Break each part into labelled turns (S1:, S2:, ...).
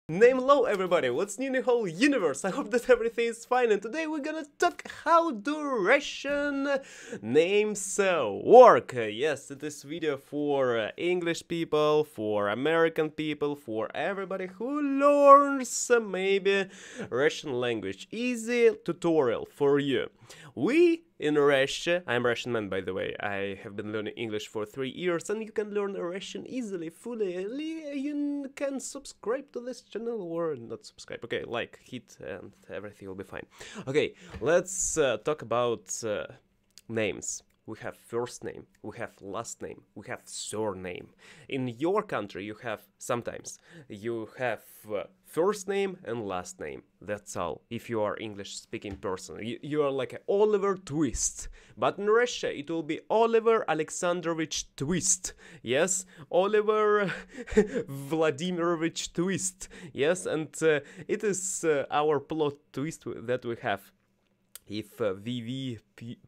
S1: Hello everybody, what's new in the whole universe? I hope that everything is fine, and today we're gonna talk how do Russian names work. Yes, this video for English people, for American people, for everybody who learns maybe Russian language. Easy tutorial for you. We in Russia, I'm Russian man by the way, I have been learning English for 3 years, and you can learn Russian easily, fully. You can subscribe to this channel or not subscribe, okay, like, hit, and everything will be fine. Okay, let's talk about names. We have first name, we have last name, we have surname. In your country you have, sometimes, you have first name and last name, that's all. If you are English speaking person, you are like Oliver Twist. But in Russia it will be Oliver Alexandrovich Twist. Yes, Oliver Vladimirovich Twist. Yes, and it is our plot twist that we have. If we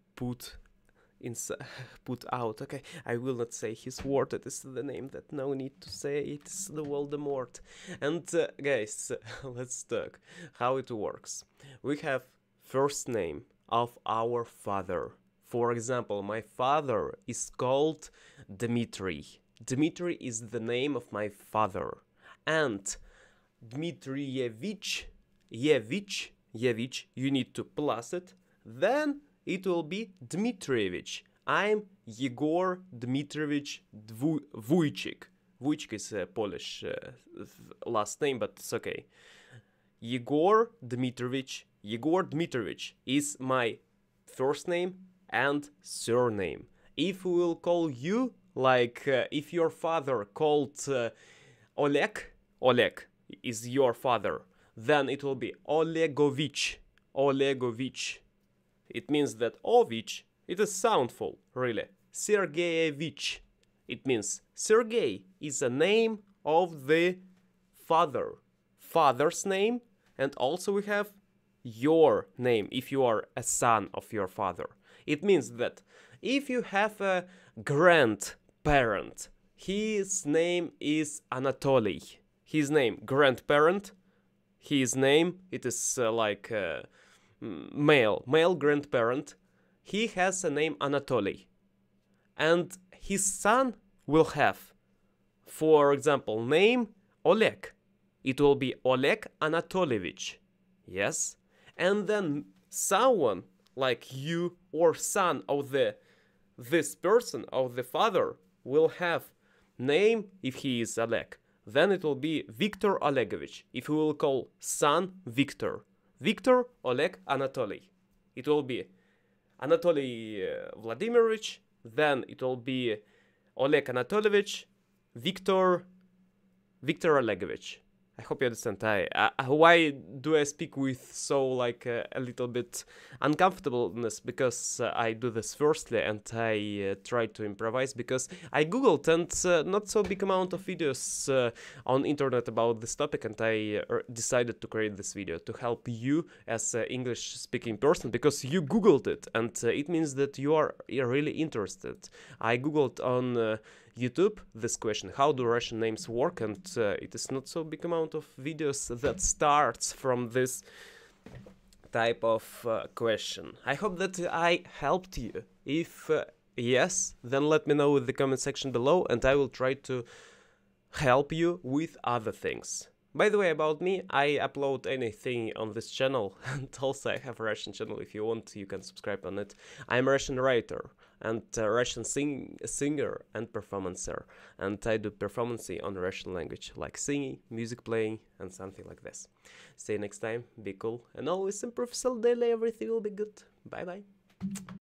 S1: put out, okay, I will not say his word, it is the name that no need to say, it is the Voldemort. And guys, let's talk how it works. We have first name of our father. For example, my father is called Dmitry. Dmitry is the name of my father. And Dmitrievich, Yevich, you need to plus it, then it will be Dmitrievich. I'm Yegor Dmitrievich Vujcik. Vujcik is a Polish last name, but it's okay. Yegor Dmitrievich is my first name and surname. If we will call you, like if your father called Oleg is your father, then it will be Olegovich. It means that Ovich, it is soundful, really. Sergeyevich. It means Sergey is a name of the father. Father's name, and also we have your name if you are a son of your father. It means that if you have a grandparent, his name is Anatoly. His name, grandparent, his name, it is like... male grandparent, he has a name Anatoly, and his son will have, for example, name Oleg. It will be Oleg Anatolievich, yes, and then someone like you or son of this person, of the father, will have name, if he is Oleg, then it will be Viktor Olegovich. If we will call son Viktor Oleg Anatoly, it will be Anatoly Vladimirovich, then it will be Oleg Anatolievich, Viktor Olegovich. I hope you understand. Why do I speak with so like a little bit uncomfortableness? Because I do this firstly, and I try to improvise, because I googled, and not so big amount of videos on internet about this topic, and I decided to create this video to help you as an English speaking person, because you googled it, and it means that you are really interested. I googled on YouTube this question, how do Russian names work, and it is not so big amount of videos that starts from this type of question. I hope that I helped you. If yes, then let me know in the comment section below, and I will try to help you with other things. By the way, about me, I upload anything on this channel, and also I have a Russian channel. If you want, you can subscribe on it. I'm a Russian writer and a Russian singer and performancer, and I do performance on Russian language, like singing, music playing, and something like this. See you next time, be cool, and always improve so daily, everything will be good. Bye bye.